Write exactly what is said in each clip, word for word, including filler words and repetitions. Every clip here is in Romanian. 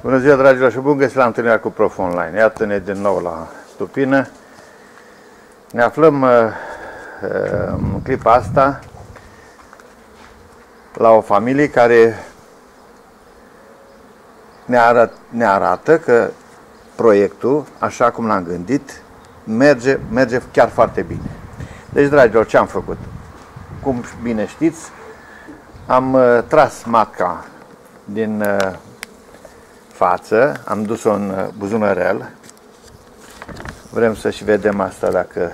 Bună ziua, dragilor, și bun găsit la întâlnirea cu Prof Online. Iată-ne din nou la Stupină. Ne aflăm uh, uh, în clipa asta la o familie care ne, arăt, ne arată că proiectul, așa cum l-am gândit, merge, merge chiar foarte bine. Deci, dragilor, ce am făcut? Cum bine știți, am uh, tras matca din uh, față, am dus-o în buzunărel. Vrem să și vedem asta dacă...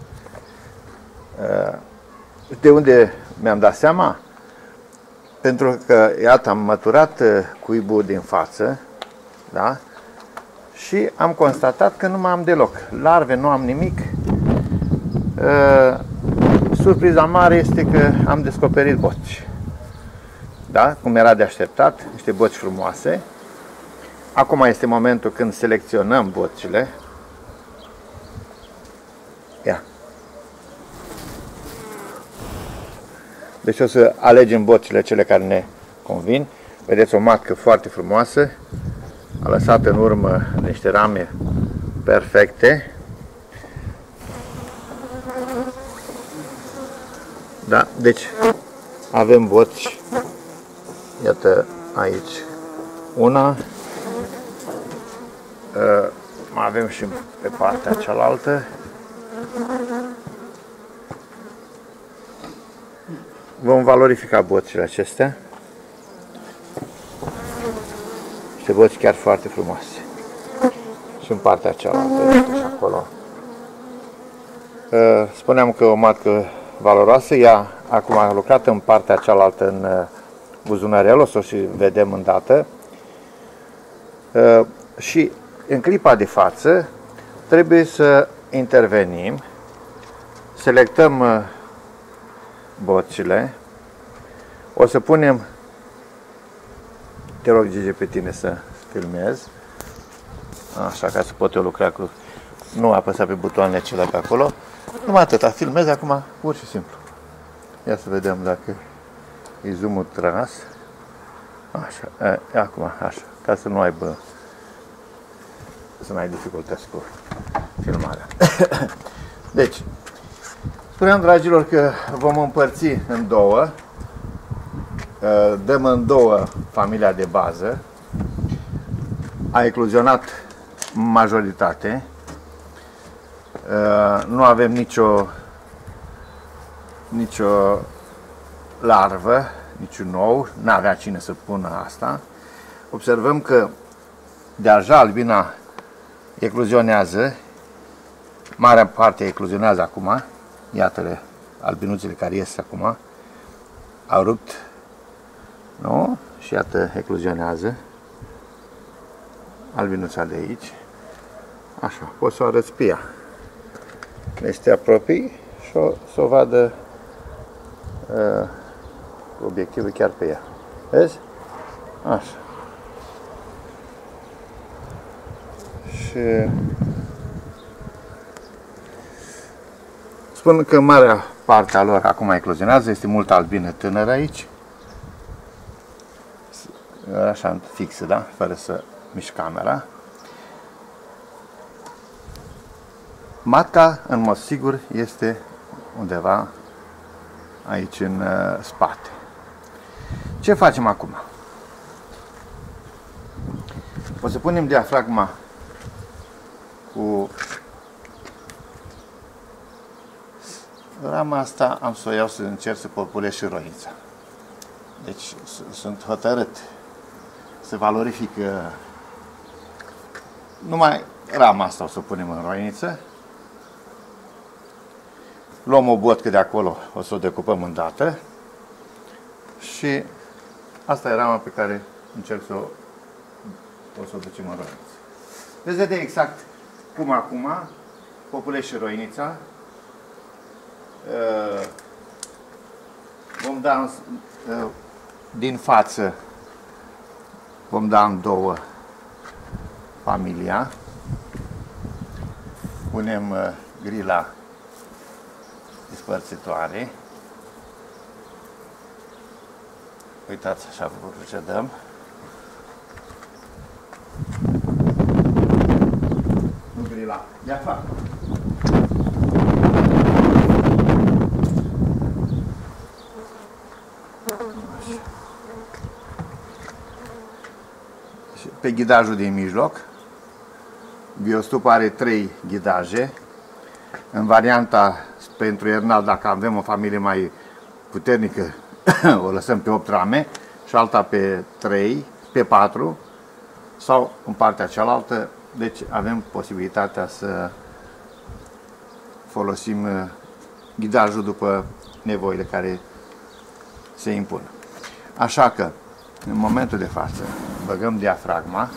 Uh, de unde mi-am dat seama? Pentru că, iată, am măturat uh, cuibul din față, da? Și am constatat că nu mai am deloc. Larve, nu am nimic. Uh, surpriza mare este că am descoperit boci. Da? Cum era de așteptat, niște boci frumoase. Acum este momentul când selecționăm bocile. Ia. Deci o să alegem bocile cele care ne convin. Vedeți o matcă foarte frumoasă. A lăsat în urmă niște rame perfecte. Da, deci avem boci. Iată aici una. Uh, mai avem și pe partea cealaltă. Vom valorifica bocile acestea. Niște boci chiar foarte frumoase. Și în partea cealaltă, și acolo. Uh, spuneam că o matcă valoroasă, ea acum a lucrat în partea cealaltă în uh, buzunărel, o să o și vedem îndată. Uh, și în clipa de față trebuie să intervenim, selectăm uh, bocile, o să punem, te rog Gigi pe tine să filmezi, așa ca să pot eu lucra cu, nu apăsa pe butoanele cele pe acolo, numai atâta, filmez acum pur și simplu. Ia să vedem dacă e zoom-ul tras, așa, e, acum, așa, ca să nu aibă să nu ai dificultăți cu filmarea. Deci, spuneam, dragilor, că vom împărți în două. Dăm în două familia de bază. A ecluzionat majoritate. Nu avem nicio nicio larvă, niciun ou. N-avea cine să pună asta. Observăm că deja albina ecluzionează, marea parte ecluzionează acum, iată-le, albinuțele care ies acum, au rupt, nu? Și iată, ecluzionează, albinuța de aici, așa, poți să o arăți pe ea, deci te apropii și o, să o vadă uh, obiectivul chiar pe ea, vezi? Așa. Și spun că marea parte a lor acum ecluzionează, este multă albină tânără aici, așa fixă, da? Fără să mișc camera. Matca, în mod sigur, este undeva aici în uh, spate. Ce facem acum? O să punem diafragma cu rama asta, am să o iau să încerc să populez și roinița. Deci sunt hotărât să valorific numai rama asta o să o punem în roiniță. Luăm o botcă de acolo, o să o decupăm îndată. Și asta e rama pe care încerc să o, o, să o ducem în roiniță. Veți vedea exact cum acum populez și roinița. Uh, vom da uh, din față, vom da în două familia. Punem uh, grila dispărțitoare. Uitați, așa procedăm. la diafragmă. Pe ghidajul din mijloc, biostup are trei ghidaje. În varianta pentru iernal, dacă avem o familie mai puternică, o lăsăm pe opt rame și alta pe trei, pe patru sau în partea cealaltă. Deci avem posibilitatea să folosim ghidajul după nevoile care se impun. Așa că, în momentul de față, băgăm diafragma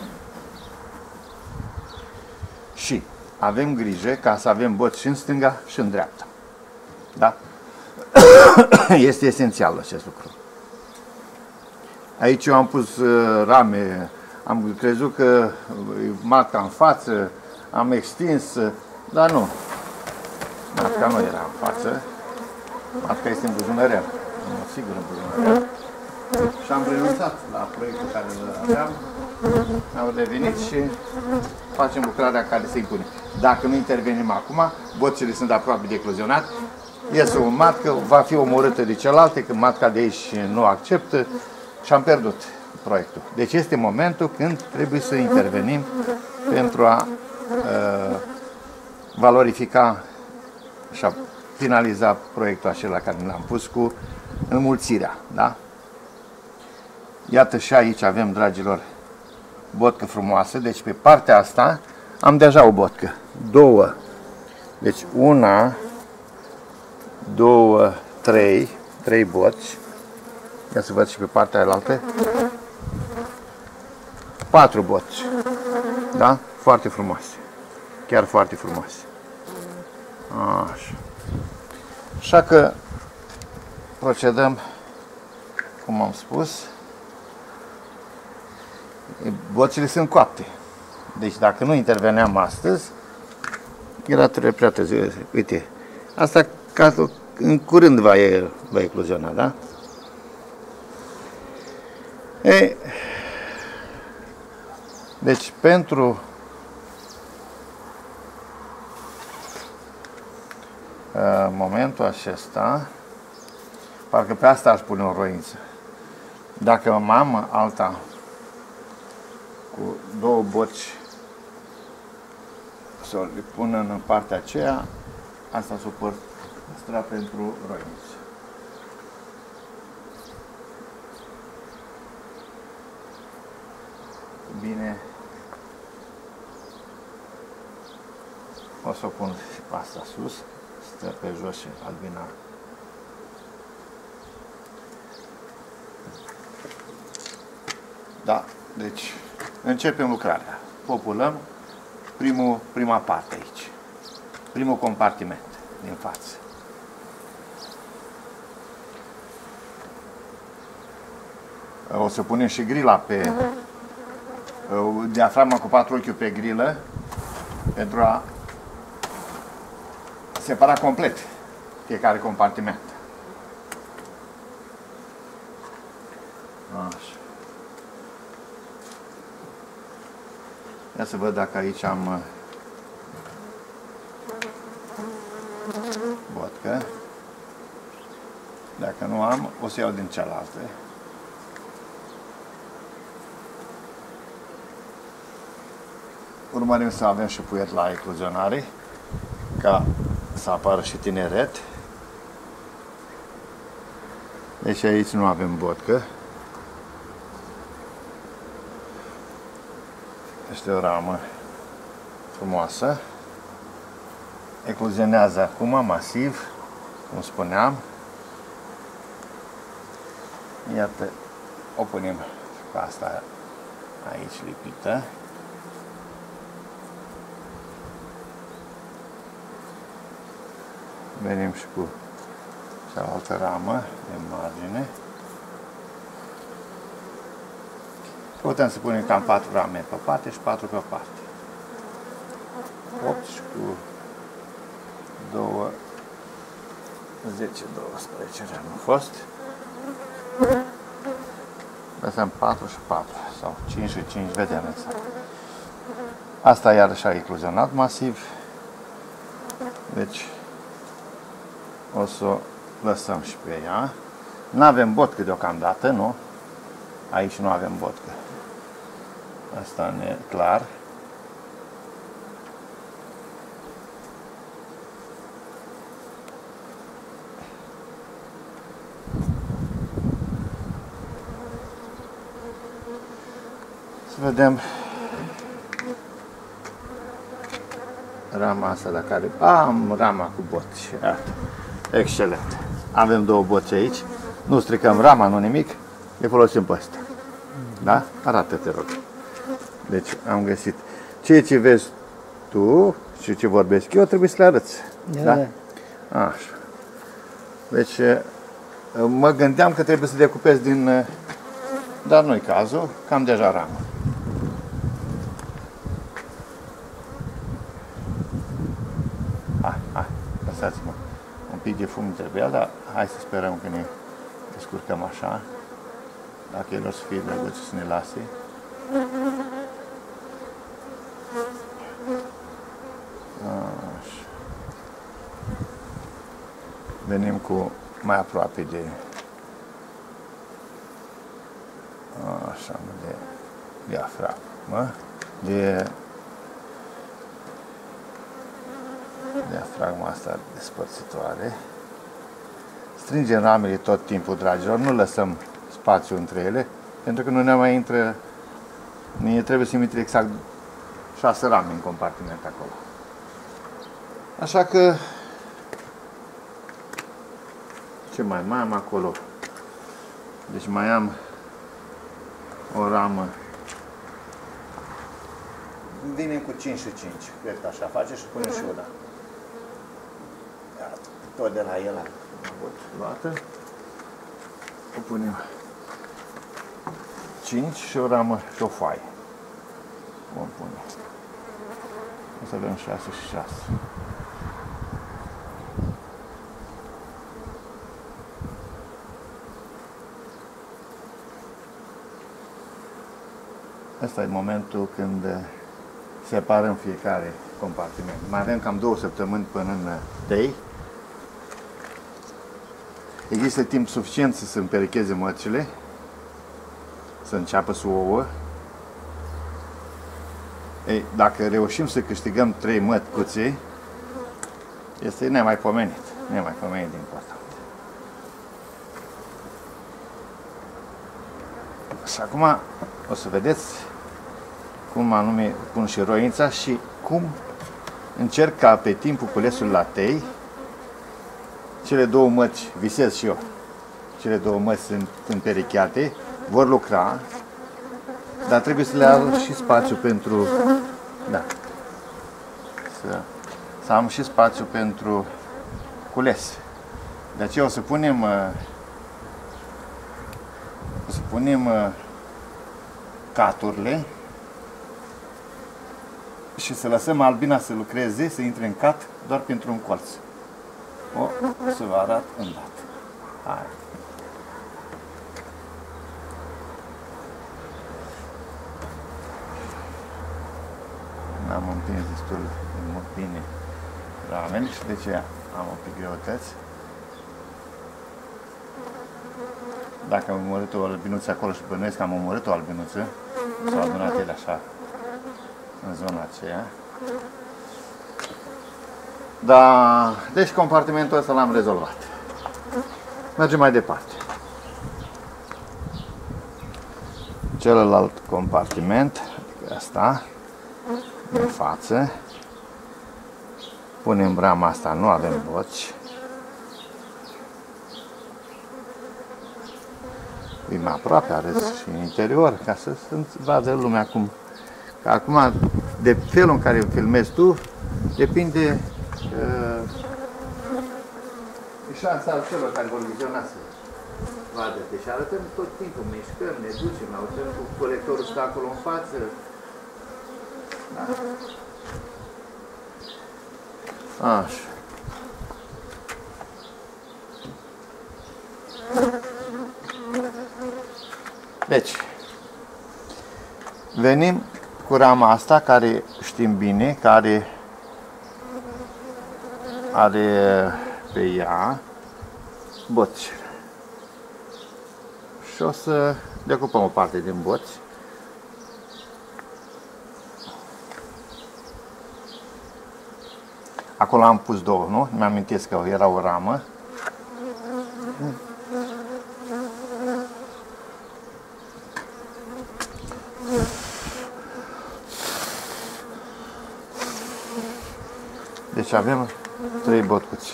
și avem grijă ca să avem boți și în stânga și în dreapta. Da? Este esențial acest lucru. Aici eu am pus uh, rame, am crezut că matca în față, am extins, uh, dar nu. Matca nu era în față, matca este în buzunărel, sigur în buzunărel. Și am renunțat la proiectul care îl aveam, am revenit și facem lucrarea care se impune. Dacă nu intervenim acum, boțile sunt aproape de ecluzionat, iese o matcă, va fi omorâtă de celelalte, când matca de aici nu acceptă și am pierdut proiectul. Deci este momentul când trebuie să intervenim pentru a uh, valorifica și a finaliza proiectul acela care l-am pus cu înmulțirea. Da? Iată și aici avem, dragilor, botcă frumoasă. Deci pe partea asta am deja o botcă. Două. Deci una, două, trei. Trei boți. Ia să văd și pe partea alaltă. Patru boți. Da? Foarte frumoase. Chiar foarte frumoase. Așa. Așa că procedăm cum am spus. Boțile sunt coapte. Deci dacă nu interveneam astăzi, era prea târziu. Uite, asta ca în curând va, va ecluziona, da? E, deci pentru uh, momentul acesta, parcă pe asta aș pune o roință. Dacă am alta cu două boci, să le pun în partea aceea, asta s-o păstra pentru roiniță. Bine, o să o pun și pe asta sus, stă pe jos și albina. Da, deci începem lucrarea. Populăm primul, prima parte aici, primul compartiment din față. O să punem și grila pe diafragma cu patru ochi pe grilă pentru a separa complet fiecare compartiment. Așa. Ia să văd dacă aici am botcă. Dacă nu am, o să iau din cealaltă. Urmărim să avem și puiet la ecluzionare, ca să apară și tineret. Deci aici nu avem botcă. Este o ramă frumoasă. Ecluzionează acum masiv, cum spuneam. Iată, o punem pe asta aici lipită. Venim și cu cealaltă ramă de margine. Putem să punem cam patru rame pe parte și patru pe parte. opt și cu două, zece, douăsprezece rame au fost. Lăsăm patru și patru sau cinci și cinci, vedem exact. Asta iarăși a ecluzionat masiv. Deci o să o lăsăm și pe ea. Nu avem botcă deocamdată, nu? Aici nu avem botcă. Asta ne e clar. Să vedem rama asta dacă are... Am rama cu boți. Iată. Excelent. Avem două boți aici. Nu stricăm rama, nu nimic. Le folosim pe astea. Da? Arată, te rog. Deci am găsit. Ceea ce vezi tu și ce vorbesc eu trebuie să le arăți. Da? Da? Așa. Deci mă gândeam că trebuie să decupez din... Dar nu-i cazul, că am deja ramă. Hai, hai, lăsați-mă. Un pic de fum trebuia, dar hai să sperăm că ne descurcăm așa. Dacă el o să fie drăguț să ne lase. Așa. Venim cu mai aproape de... Așa, de diafragmă, de diafragma asta despărțitoare. Strângem ramele tot timpul, dragilor, nu lăsăm spațiu între ele, pentru că nu ne mai intră, ne trebuie să intre exact șase rame în compartiment acolo. Așa că, ce mai, mai am acolo? Deci mai am o ramă. Vine cu cinci și cinci, cred că așa face și pune și una. Tot de la el am avut luată. O punem cinci și o ramă și o foaie. Vom pune. O să avem șase și șase. Asta e momentul când separăm fiecare compartiment. Mai avem cam două săptămâni până în tei. Există timp suficient să se împerecheze măcile, să înceapă să ouă. Ei, dacă reușim să câștigăm trei mătcuțe, este nemaipomenit, nemaipomenit din important. Și acum o să vedeți cum anume pun și roința și cum încerc ca pe timpul culesului la tei, cele două măci, visez și eu, cele două măci sunt împerecheate, vor lucra, dar trebuie să le am și spațiu pentru, da, să, să am și spațiu pentru cules. De aceea o să punem, o să punem caturile și să lăsăm albina să lucreze, să intre în cat doar pentru un colț. O, să vă arăt îndată. Hai. N-am împins destul de mult bine ramele și de aceea am un pic greutăți. Dacă am omorât o albinuță acolo și bănuiesc că am omorât o albinuță, s-au adunat ele așa în zona aceea. Da, deci compartimentul ăsta l-am rezolvat. Mergem mai departe. Celălalt compartiment, adică asta, în față. Punem rama asta, nu avem boci. E mai aproape, are și în interior, ca să se vadă lumea cum. Că acum, de felul în care îl filmezi tu, depinde uh, de șansa celor care vor viziona să vadă. Deci arătăm tot timpul, mișcăm, ne ducem, auzăm cu colectorul stă acolo în față. Da. Așa. Deci, venim cu rama asta, care știm bine, care are pe ea boți. Și o să decupăm o parte din boți. Acolo am pus două, nu? Mi-amintesc că era o ramă. Deci avem trei botcuți.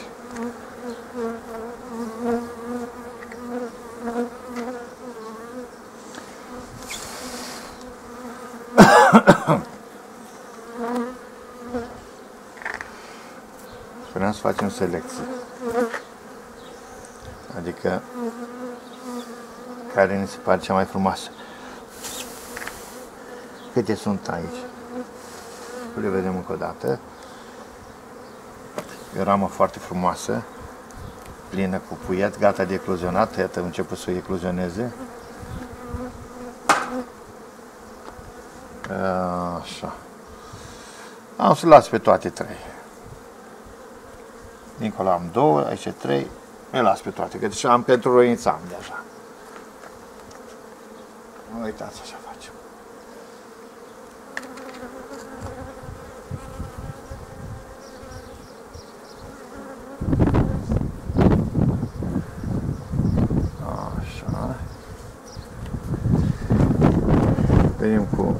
Vreau să facem selecție. Adică care ni se pare cea mai frumoasă. Câte sunt aici? Le vedem încă o dată. E o ramă foarte frumoasă, plină cu puiet, gata de ecluzionat. Iată, a început să ecluzioneze. Așa. Am să las pe toate trei. Dincolo am două, aici trei. Le las pe toate, că deja am pentru roinița am deja. Nu uitați, așa facem. Așa. Venim cu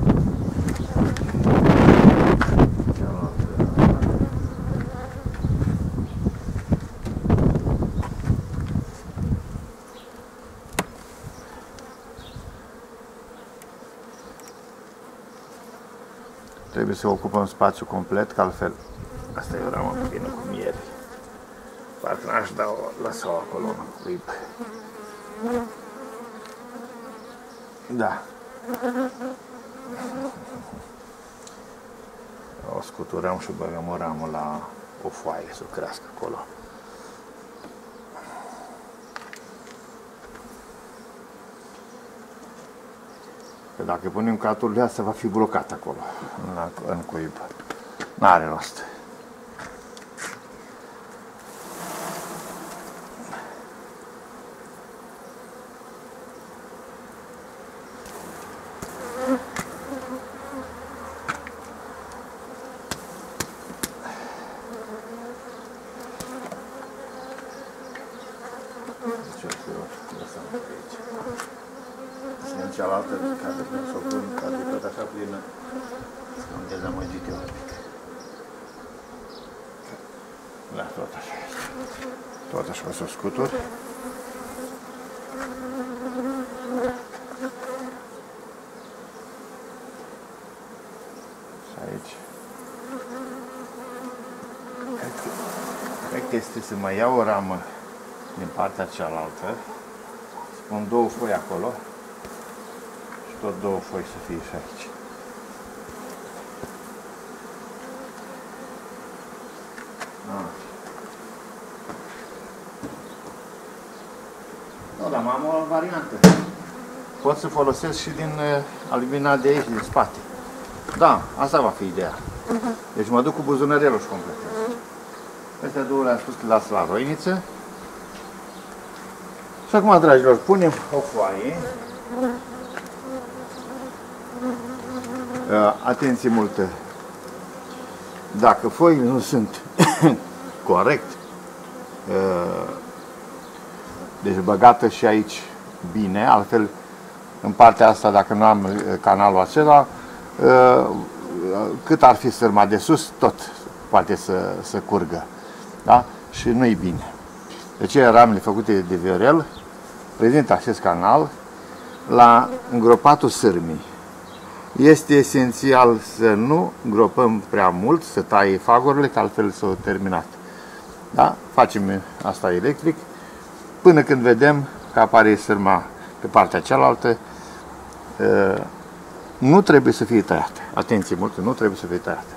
trebuie să ocupăm spațiul complet, că altfel asta e o ramă plină cu miere. Parcă n-aș da-o, lăsa-o acolo în cuib. Da. O scuturăm și băgăm o ramă la o foaie să crească acolo. Că dacă punem catul, asta va fi blocat acolo, în, în cuib. N-are rost. Cealaltă, ca să o pun, ca de tot așa plină, am dezamăgit eu un pic. Da, tot așa este. Tot așa o să o scutur. Și aici. Cred că, cred că este să mai iau o ramă din partea cealaltă, să pun două foi acolo. Tot două foi să fie și aici. Nu, dar am o variantă. Pot să folosesc și din uh, aluminat de aici, din spate. Da, asta va fi ideea. Deci mă duc cu buzunărelul și completez. Astea două le-am spus că las la roiniță. Și acum, dragilor, punem o foaie. Uh, atenție multă! Dacă foile nu sunt corect, uh, deci băgată și aici bine, altfel în partea asta, dacă nu am canalul acela, uh, cât ar fi sârma de sus, tot poate să, să curgă. Da? Și nu-i bine. De aceea ramele făcute de viorel prezintă acest canal la îngropatul sârmii. Este esențial să nu gropăm prea mult, să taie fagurile, că altfel s-au terminat. Da? Facem asta electric, până când vedem că apare sârma pe partea cealaltă. Nu trebuie să fie tăiată. Atenție multă, nu trebuie să fie tăiată.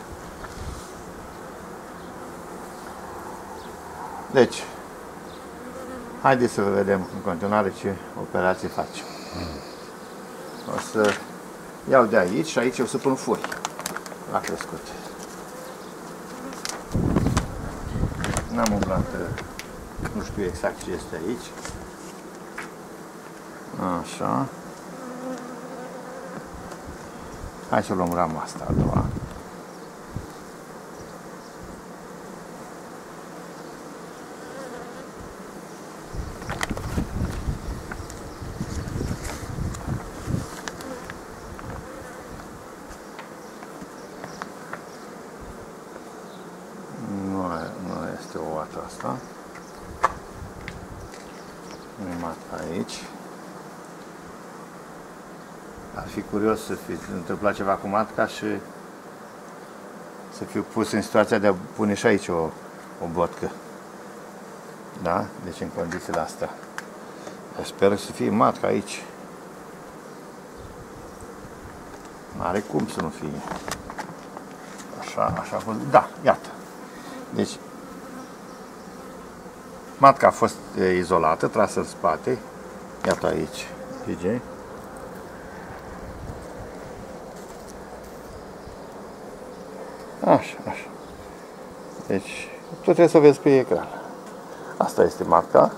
Deci, haideți să vedem în continuare ce operație facem. O să iau de aici și aici o să pun foi la crescut. N-am umblat, nu știu exact ce este aici. Așa. Hai să luăm rama asta a doua. Asta. Nu-i matca aici. Ar fi curios să fi întâmplat ceva cu matca și să fiu pus în situația de a pune și aici o, o botcă. Da? Deci în condițiile astea. Eu sper să fie matca aici. N-are cum să nu fie. Așa, așa a fost. Da, iată. Deci matca a fost izolată, trasă în spate. Iată aici, P J. Așa, așa. Deci, tu trebuie să vezi pe ecran. Asta este matca.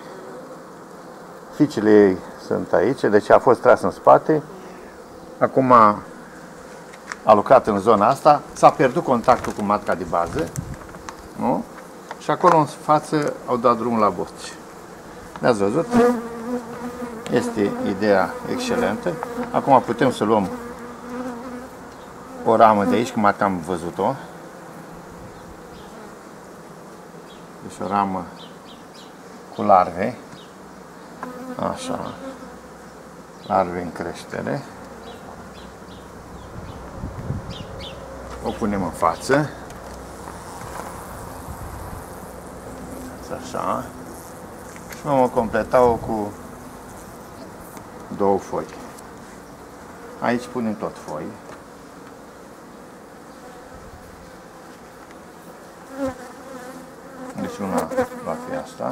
Ficile ei sunt aici, deci a fost trasă în spate. Acum a lucrat în zona asta, s-a pierdut contactul cu matca de bază. Nu? Și acolo în față au dat drumul la boți. Ne-ați văzut? Este ideea excelentă. Acum putem să luăm o ramă de aici, cum am văzut-o. Deci o ramă cu larve. Așa. Larve în creștere. O punem în față. Așa. Și vom completa-o cu două foi. Aici punem tot foi. Deci una va fi asta.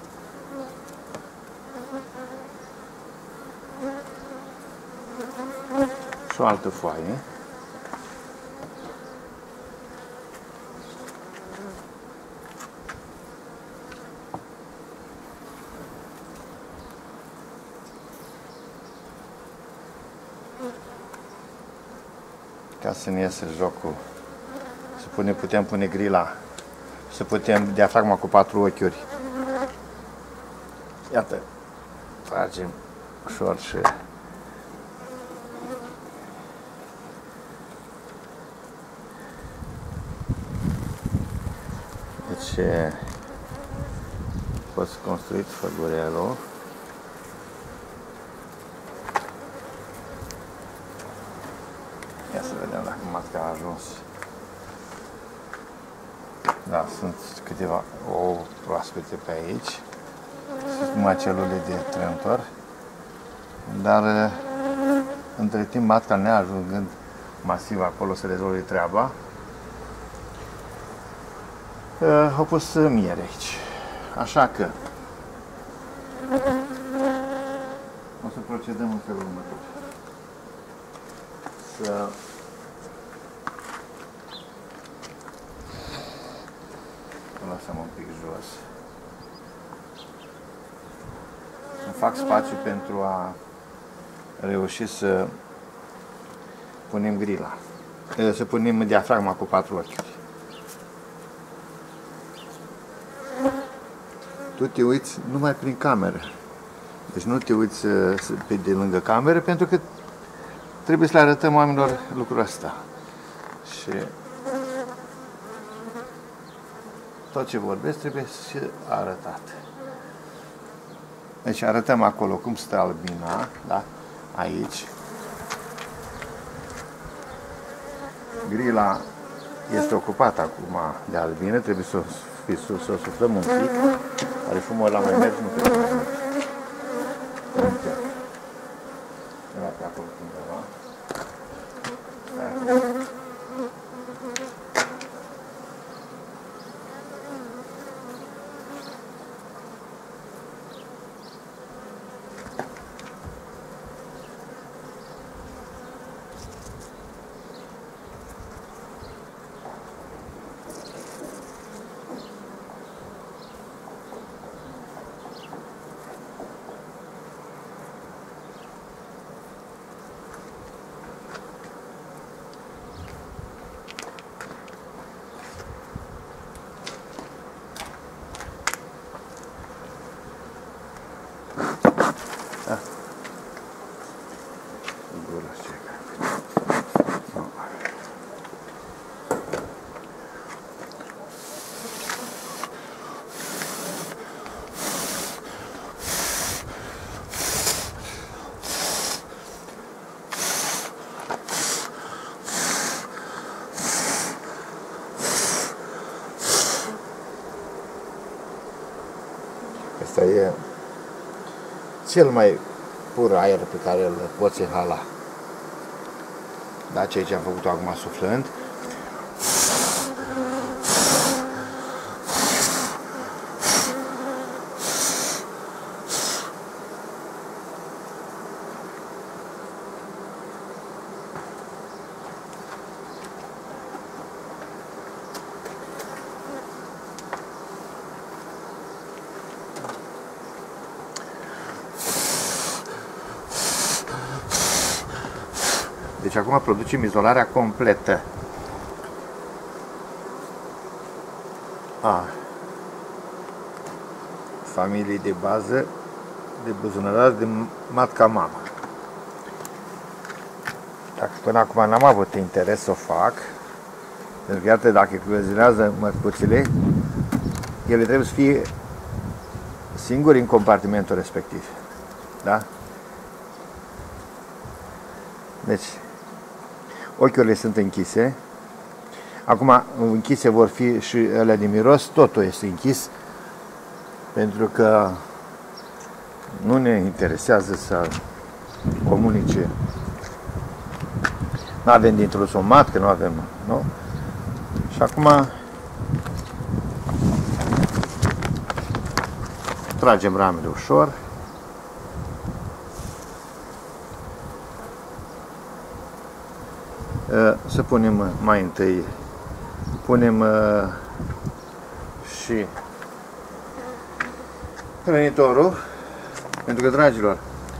Și o altă foaie. Ca să ne iasă jocul, să pune, putem pune grila, să putem diafragma cu patru ochiuri. Iată, tragem ușor și deci a fost construit făgurelul. Ia să vedem dacă matca a ajuns. Da, sunt câteva ouă proaspete pe aici. Sunt numai celule de trântor. Dar între timp matca neajungând masiv acolo să rezolve treaba, au pus miere aici. Așa că o să procedăm în felul următor. Să o lăsăm un pic jos. Îmi fac spațiu pentru a reuși să punem grila. Să punem diafragma cu patru ochiuri. Tu te uiți numai prin cameră. Deci nu te uiți pe de lângă cameră, pentru că trebuie să le arătăm oamenilor lucrul ăsta. Și tot ce vorbesc trebuie să arătat. Deci arătăm acolo cum stă albina, da? Aici. Grila este ocupată acum de albină, trebuie să o, să o suflăm un pic. Are fumul la mai mers, nu trebuie să mergi. Era pe acolo undeva. Asta e cel mai pur aer pe care îl poți inhala. Da, ceea ce am făcut acum suflând. Deci acum producem izolarea completă. A. Familii de bază de buzunărați de matca mamă. Dacă până acum n-am avut interes să o fac, pentru că iată, dacă eclozinează mărcuțile, ele trebuie să fie singuri în compartimentul respectiv. Da? Deci, ochiurile sunt închise. Acum, închise vor fi și ele de miros, totul este închis, pentru că nu ne interesează să comunice. Nu avem dintr-un somat, că nu avem, nu? Și acum tragem ramele ușor. Să punem mai întâi, punem și hrănitorul, pentru că, dragilor,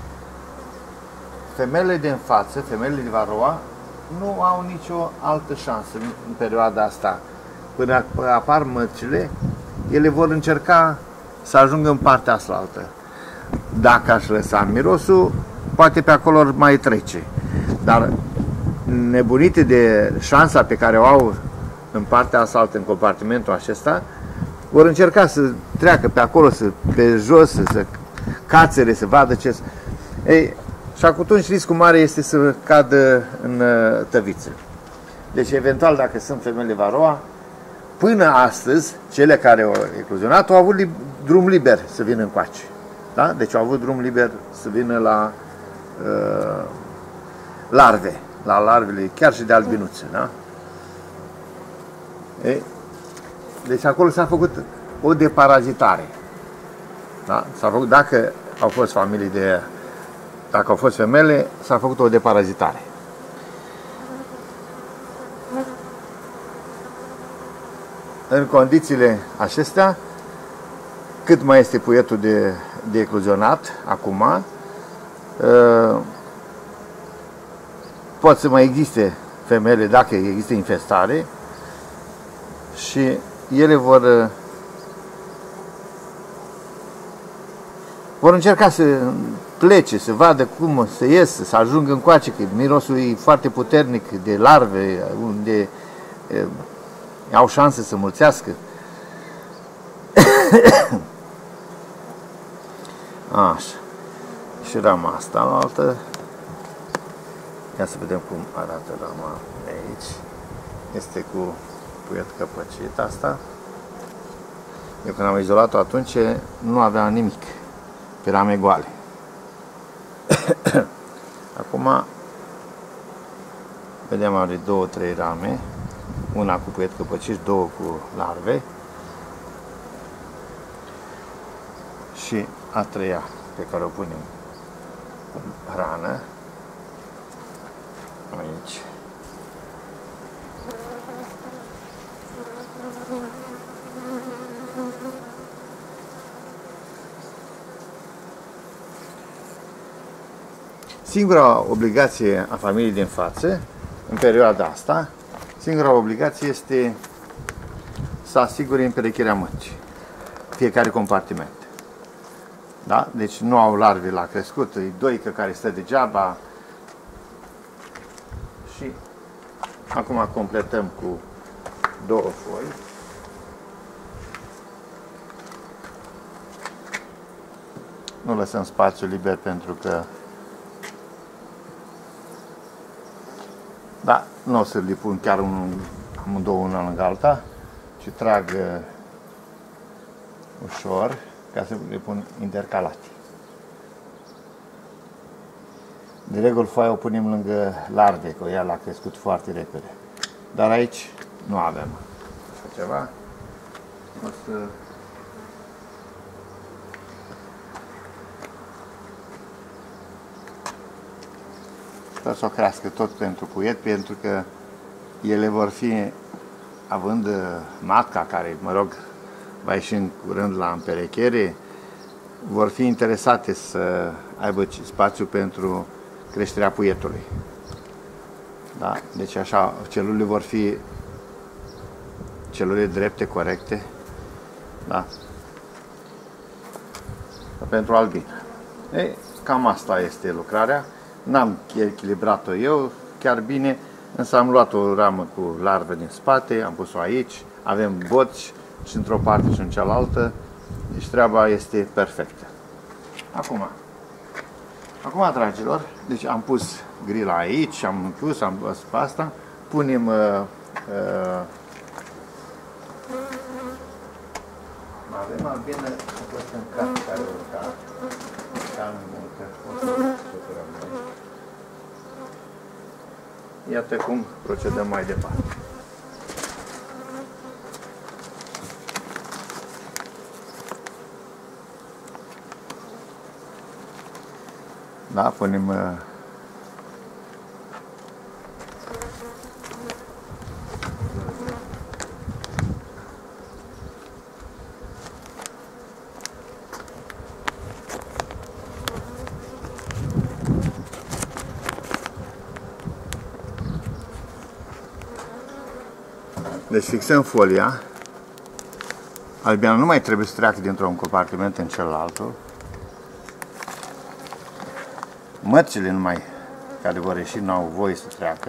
femeile din față, femeile de Varroa, nu au nicio altă șansă în perioada asta. Până apar măcile, ele vor încerca să ajungă în partea asta. Dacă aș lăsa mirosul, poate pe acolo ar mai trece. Dar nebunite de șansa pe care o au în partea asta, în compartimentul acesta, vor încerca să treacă pe acolo, să, pe jos, să, să cațere, să vadă ce... Ei, și atunci riscul mare este să cadă în tăviță. Deci, eventual, dacă sunt femeile Varroa, până astăzi, cele care au ecluzionat, au avut li drum liber să vină încoace. Da? Deci au avut drum liber să vină la uh, larve, la larvele, chiar și de albinuțe. Da? Ei, deci acolo s-a făcut o deparazitare. Da? S-a făcut, dacă au fost familii de... Dacă au fost femele, s-a făcut o deparazitare. În condițiile acestea, cât mai este puietul de, de ecluzionat acum, uh, pot să mai existe femele dacă există infestare și ele vor uh, vor încerca să plece, să vadă cum să ies, să ajungă încoace, că mirosul e foarte puternic de larve, unde uh, au șanse să mulțească. Așa. Și rama asta la altă. Ia să vedem cum arată rama de aici. Este cu puiet căpăcit asta. Eu când am izolat-o atunci nu avea nimic pe rame goale. Acum vedem, are două, trei rame. Una cu puiet căpăcit, două cu larve. Și a treia pe care o punem cu hrană. Aici. Singura obligație a familiei din față, în perioada asta, singura obligație este să asigure împerecherea măcii, fiecare compartiment. Da? Deci nu au larve la crescut, e doică care stă degeaba. Și acum completăm cu două foi. Nu lăsăm spațiu liber pentru că da, nu o să le pun chiar unul, amândouă una lângă alta, ci trag uh, ușor ca să le pun intercalate. De regulă foaia o punem lângă larve, că ea l-a crescut foarte repede. Dar aici nu avem așa ceva. O să... Sper să o crească tot pentru cuiet, pentru că ele vor fi, având matca care, mă rog, va ieși în curând la împerechere, vor fi interesate să aibă spațiu pentru creșterea puietului. Da? Deci așa, celulele vor fi celule drepte, corecte. Da? Pentru albin. Ei, cam asta este lucrarea. N-am echilibrat-o eu chiar bine, însă am luat o ramă cu larvă din spate, am pus-o aici, avem boți și într-o parte și în cealaltă, deci treaba este perfectă. Acum, acum, dragilor, deci am pus grila aici, am pus, am pus pe asta, punem uh, uh, avem albină, a fost în cap care urca, cam multă, iată cum procedăm mai departe. Da, punem uh, deci fixăm folia. Albiana nu mai trebuie să treacă dintr-un compartiment în celălalt. Mărcile numai care vor ieși nu au voie să treacă.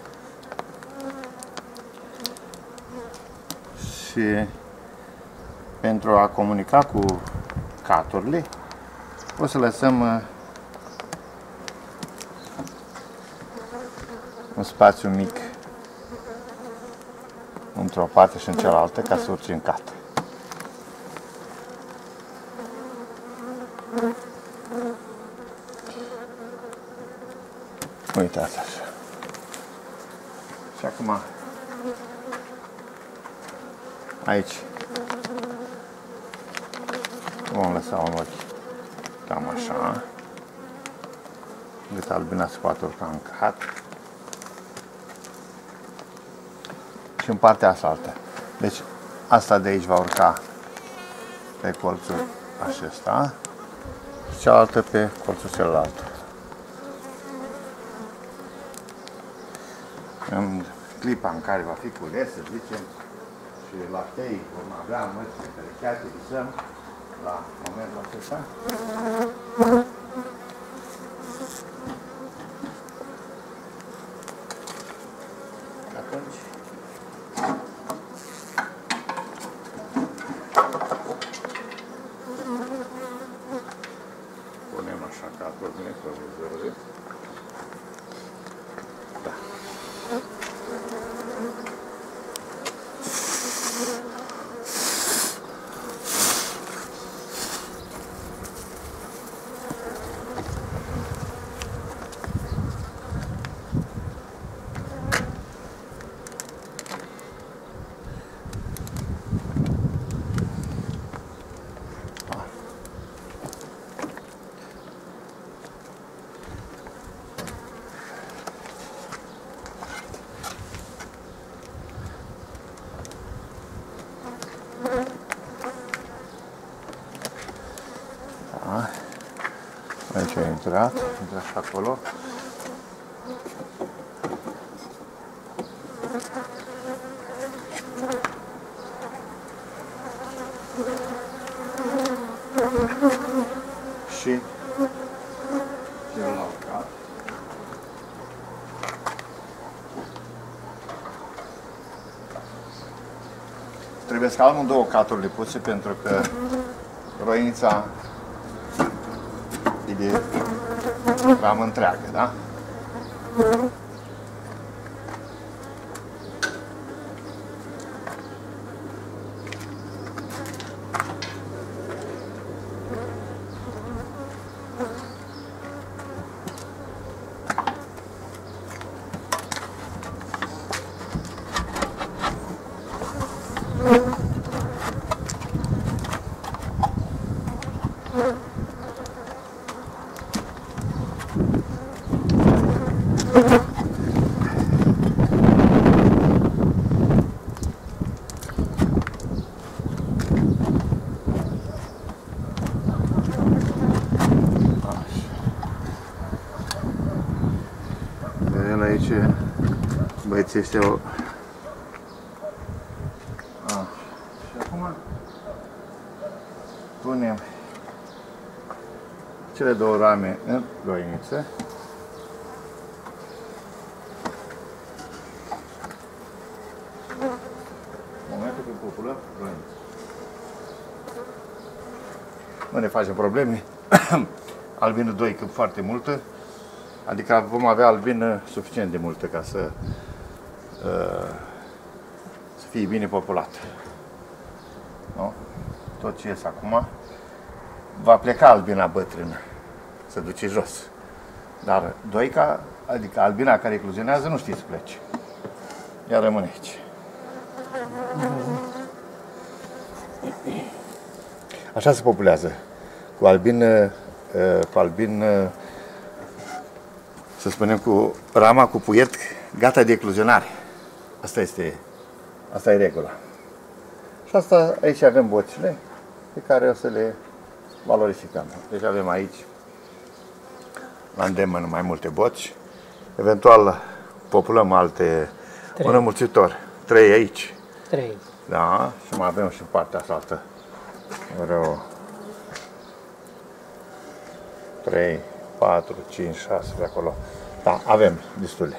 Și pentru a comunica cu caturile, o să lăsăm un spațiu mic într-o parte și în cealaltă ca să urce în cat. Uitați așa. Și acum aici vom lăsa un ochi cam așa, încât albina se poate urca în cat. Și în partea asta altă. Deci asta de aici va urca pe colțul acesta și cealaltă pe colțul celălalt. În clipa în care va fi cules, să zicem, și laptei vom avea mărțile perecheate, visăm la momentul acesta. Atunci punem așa caturile provizoriu. Da. Da. Aici a intrat, intră și acolo. Și celălalt cap. Trebuie să amândouă caturile puse pentru că roinița e de ramă întreagă, da? uitați, este o... A, și acum punem cele două rame în roiniță. Momentul când populăm roiniță. Nu ne facem probleme. Albină doi cât foarte multă. Adică vom avea albină suficient de multă ca să, să fie bine populată. Nu? Tot ce ies acum va pleca albina bătrână, se duce jos. Dar doica, adică albina care ecluzionează, nu știe să plece. Ea rămâne aici. Așa se populează. Cu albină, cu albină, să spunem, cu rama, cu puiet, gata de ecluzionare. Asta este, asta e regula. Și asta, aici avem bocile pe care o să le valorificăm. Deci avem aici, la îndemână, mai multe boci. Eventual populăm alte, un înmulțitor. Trei aici. Trei. Da, și mai avem și partea asta altă. Vreau trei, patru, cinci, șase de acolo. Da, avem destule.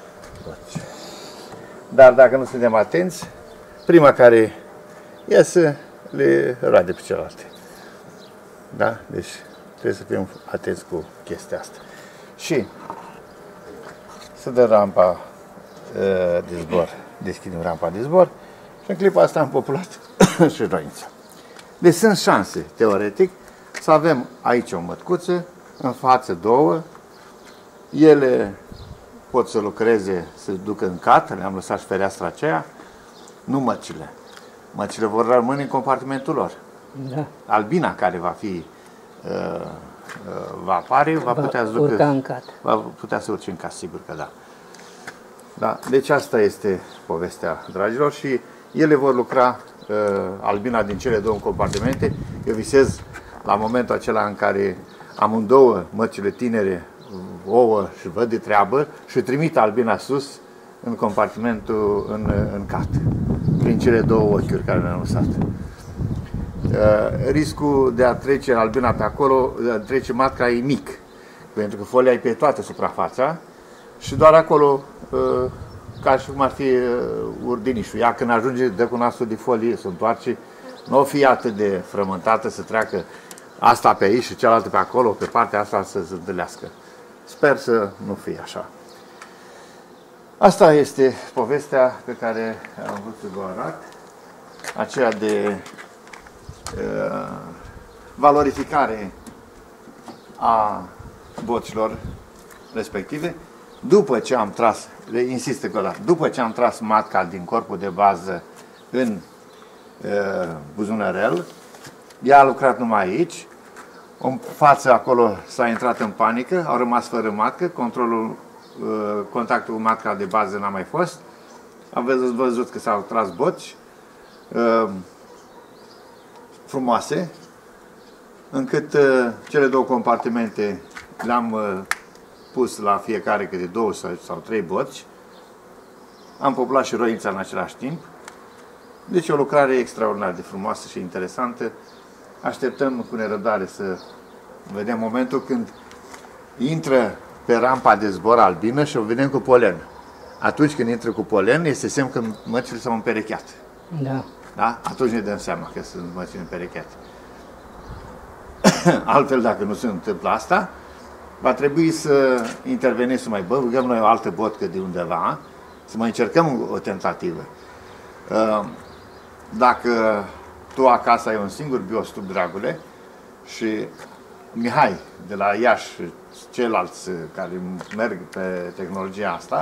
Dar dacă nu suntem atenți, prima care iese le rade pe celelalte. Da? Deci trebuie să fim atenți cu chestia asta. Și să dă rampa uh, de zbor. Deschidem rampa de zbor și în clipa asta am populat și roinița. Deci sunt șanse, teoretic, să avem aici o mătcuță, în față două, ele pot să lucreze, să ducă în cat, le-am lăsat și fereastra aceea, nu măcile. Măcile vor rămâne în compartimentul lor. Da. Albina care va fi, uh, uh, va apare, va, va putea să ducă, urca în cat. Va putea să urce în cat, sigur că da. Da. Deci asta este povestea, dragilor, și ele vor lucra, uh, albina din cele două compartimente. Eu visez la momentul acela în care amândouă măcile tinere ouă și văd de treabă și trimit albina sus în compartimentul, în, în cat, prin cele două ochiuri care le-am lăsat. Uh, riscul de a trece albina pe acolo, de a trece matca e mic, pentru că folia e pe toată suprafața și doar acolo, uh, ca și cum ar fi uh, urdinișul. Ea când ajunge, dă cu nasul de folie, se întoarce, nu o fi atât de frământată să treacă asta pe aici și cealaltă pe acolo, pe partea asta să se întâlnească. Sper să nu fie așa. Asta este povestea pe care am vrut să vă arăt, aceea de uh, valorificare a bocilor respective. După ce am tras, insist că la, după ce am tras matca din corpul de bază în uh, buzunărel, ea a lucrat numai aici. În față acolo s-a intrat în panică, au rămas fără matcă, controlul, contactul cu matca de bază n-a mai fost. Aveți văzut că s-au tras boci frumoase, încât cele două compartimente le-am pus la fiecare câte două sau trei boci. Am populat și roinița în același timp. Deci o lucrare extraordinar de frumoasă și interesantă. Așteptăm cu nerăbdare să vedem momentul când intră pe rampa de zbor albină și o vedem cu polen. Atunci când intră cu polen, este semn că măcile s-au împerecheat. Da. Da? Atunci ne dăm seama că sunt măcile împerecheate. Altfel, dacă nu se întâmplă asta, va trebui să intervenim, să mai băgăm noi o altă botcă de undeva, să mai încercăm o tentativă. Dacă tu acasă ai un singur biostub, dragule, și Mihai de la Iași și ceilalți care merg pe tehnologia asta,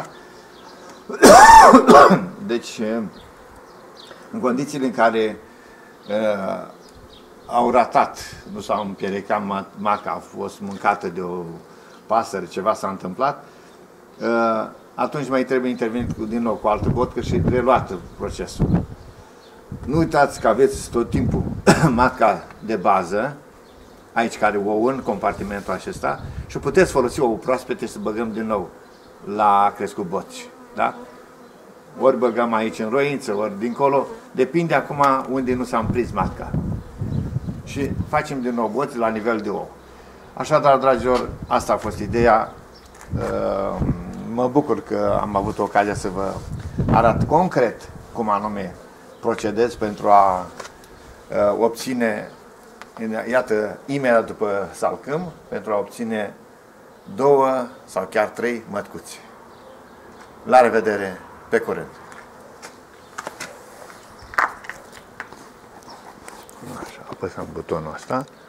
deci în condițiile în care uh, au ratat, nu s-au împiericat matca, a fost mâncată de o pasăre, ceva s-a întâmplat, uh, atunci mai trebuie intervenit din nou cu altă botcă și reluat procesul. Nu uitați că aveți tot timpul matca de bază, aici care o în compartimentul acesta, și puteți folosi o proaspete să băgăm din nou la crescut boci. Da? ori băgăm aici în roință, ori dincolo, depinde acum unde nu s-a împrins matca. Și facem din nou boți la nivel de ou. Așadar, dragilor, asta a fost ideea. Mă bucur că am avut ocazia să vă arăt concret cum anume procedez pentru a obține, iată, imediat după salcâm, pentru a obține două sau chiar trei mătcuți. La revedere, pe curând! Așa, apăsăm butonul ăsta.